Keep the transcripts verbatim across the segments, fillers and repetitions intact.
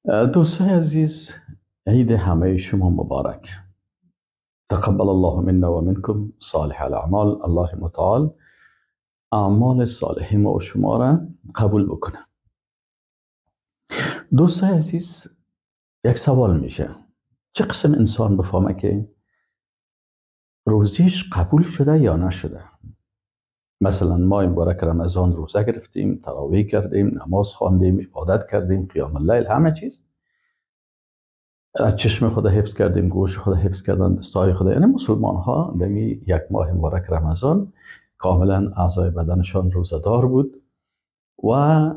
دوستای عزیز، عید همه شما مبارک. تقبل الله منا و منکم صالح الاعمال. الله متعال اعمال صالح ما و شما را قبول بکنه. دوستای عزیز، یک سوال میشه: چه قسم انسان بفهمه که روزیش قبول شده یا نشده؟ مثلا ما مبارک رمضان روزه گرفتیم، تراویح کردیم، نماز خواندیم، عبادت کردیم، قیام اللیل، همه چیز چشم خدا حفظ کردیم، گوش خدا حفظ کردن، دستای خدا. یعنی مسلمان ها در یک ماه مبارک رمضان کاملا اعضای بدنشان روزدار بود و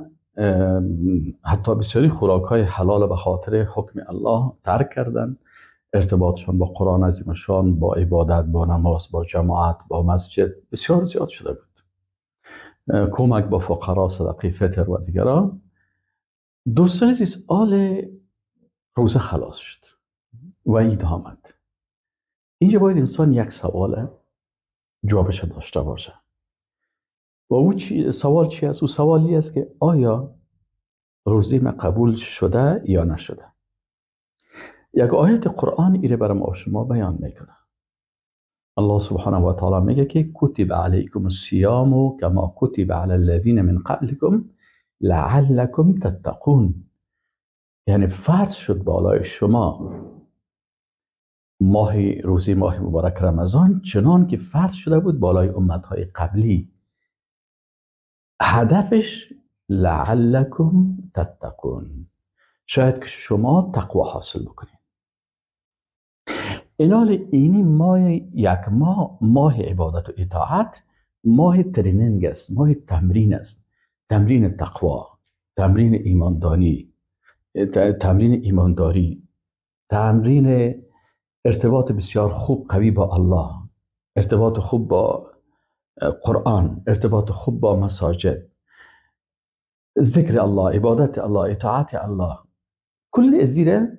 حتی بسیاری خوراک های حلال به خاطر حکم الله ترک کردن. ارتباطشان با قرآن عظیمشان، با عبادت، با نماز، با جماعت، با مسجد بسیار زیاد شده بود. کمک با فقرا، صدقه فطر و دیگران. دوستان عزیز، آل روزه خلاص شد و عید آمد. اینجا باید انسان یک سوال جوابش داشته باشه و او چی سوال چی است؟ او سوالی است که آیا روزه ما قبول شده یا نشده؟ یک آیت قرآن ایره برای ما شما بیان میکنه. الله سبحانه و تعالی میگه که کتب علیکم الصیام کما کتب علی الذین من قبلکم لعلکم تتقون. یعنی فرض شد بالای شما ماه روزی ماه مبارک رمضان چنان که فرض شده بود بالای امتهای قبلی. هدفش لعلکم تتقون، شاید که شما تقوا حاصل بکنید. اینال اینی ماه یک ماه ماه عبادت و اطاعت، ماه تریننگ است، ماه تمرین است، تمرین تقوا، تمرین ایمانداری، تمرین ایمانداری، تمرین ارتباط بسیار خوب قوی با الله، ارتباط خوب با قرآن، ارتباط خوب با مساجد، ذکر الله، عبادت الله، اطاعت الله. کل زیره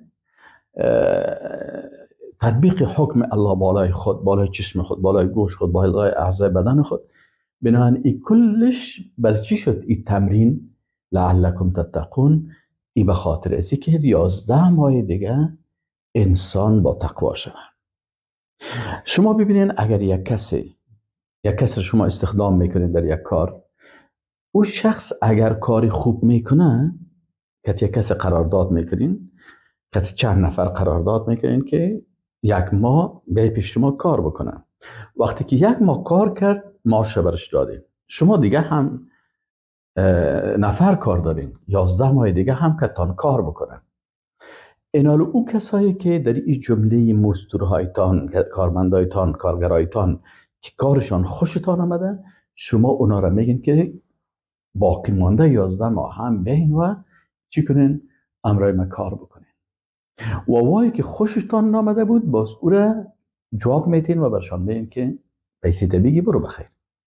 تطبیق حکم الله بالای خود، بالای چشم خود، بالای گوش خود، بالای اعضای بدن خود. بنابراین این کلش بر چی شد این تمرین لعلکم تتقون؟ این به خاطر ازی که یازده ماه دیگه انسان با تقوا شود. شما ببینین اگر یک کسی یک کسی شما استخدام میکنین در یک کار، او شخص اگر کاری خوب میکنه، که یک کسی قرارداد میکنین، کسی چند نفر قرارداد میکنین که یک ماه به پیش شما کار بکنه. وقتی که یک ماه کار کرد، معاش برش دادین، شما دیگه هم نفر کار دارین، یازده ماه دیگه هم که تان کار بکنن. اینال او کسایی که در این جمله مزدورهایتان، کارمندایتان، کارگرایتان که کارشان خوشتان آمده، شما اونا را میگین که باقی مانده یازده ماه هم بین و چی کنین؟ امرای ما کار بکنین. و وایی که خوشتان نامده بود، باز او را جواب میتین و برشان میگین که پیسی بگی برو بخیر.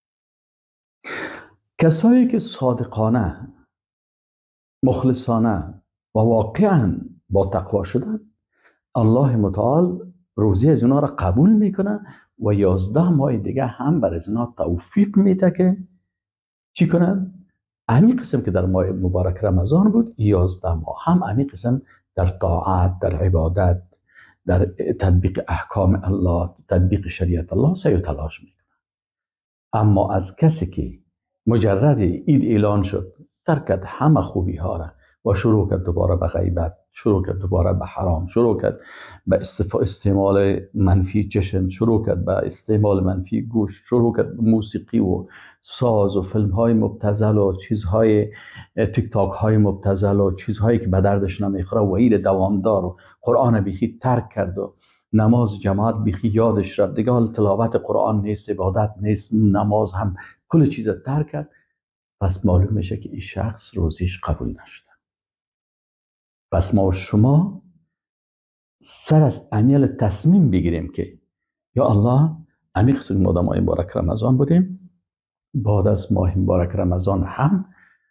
کسایی که صادقانه، مخلصانه و واقعا با تقوا شدن، الله متعال روزی از اونا را قبول میکنه و یازده ماه دیگه هم بر از اونا توفیق میده که چی کنن؟ همین قسم که در ماه مبارک رمضان بود، یازده ماه هم همین قسم در طاعت، در عبادت، در تطبیق احکام الله، تطبیق شریعت الله سعی و تلاش میکنه. اما از کسی که مجرد عید اعلان شد، ترکت همه خوبی ها را و شروع کرد دوباره به غیبت، شروع کرد دوباره به حرام، شروع کرد به استعمال منفی چشم، شروع کرد به استعمال منفی گوش، شروع کرد به موسیقی و ساز و فیلم های مبتذل و چیزهای تیک تاک های مبتذل و چیزهایی که به دردش نمیخوره و عید دوامدار و قرآن بیخی ترک کرد و نماز جماعت بیخی یادش رفت، دیگه حال تلاوت قرآن نیست، عبادت نیست، نماز هم کل چیز ترک کرد. پس معلوم میشه که این شخص روزیش قبول نشده. پس ما و شما سر از امیال تصمیم بگیریم که یا الله، امی قسم ما در ماه مبارک رمضان بودیم، بعد از ماه مبارک رمضان هم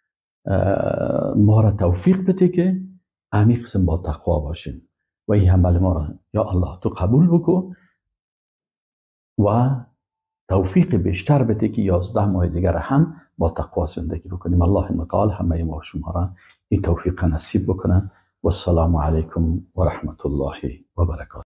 ما را توفیق بده که امی قسم با تقوا باشیم و این عمل ما را یا الله تو قبول بکن و توفیق بیشتر بده که یازده ماه دیگر هم با تقوا زندگی بکنیم. الله متعال همه ما و شما را این توفیق نصیب بکنه. و السلام علیکم و رحمت الله و برکاته.